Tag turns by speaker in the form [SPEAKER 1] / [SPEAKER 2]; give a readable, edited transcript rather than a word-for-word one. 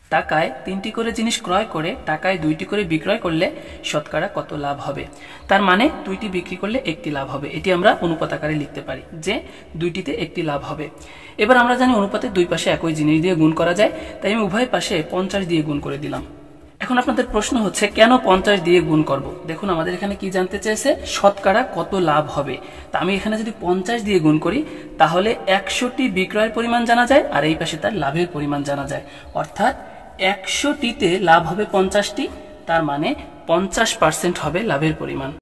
[SPEAKER 1] টাকায় 3টি করে জিনিস ক্রয় করে টাকায় 2টি করে বিক্রয় করলে শতকরা কত লাভ হবে। তার মানে 2টি বিক্রি করলে 1টি লাভ হবে। এটি আমরা অনুপাত আকারে লিখতে পারি যে 2টিতে 1টি লাভ হবে। এবার আমরা জানি অনুপাতের দুই পাশে একই জিনিস দিয়ে গুণ করা যায়, তাই আমি উভয় পাশে 50 দিয়ে গুণ করে দিলাম। এখন আপনাদের প্রশ্ন হচ্ছে কেন 50 দিয়ে গুণ করব। দেখুন আমাদের এখানে কি জানতে চেয়েছে, শতকরা কত লাভ হবে। তা আমি এখানে যদি 50 দিয়ে গুণ করি তাহলে 100টি বিক্রয়ের পরিমাণ জানা যায় আর এই পাশে তার লাভের পরিমাণ জানা যায়। অর্থাৎ 100টিতে লাভ হবে 50টি, তার মানে 50% হবে লাভের পরিমাণ।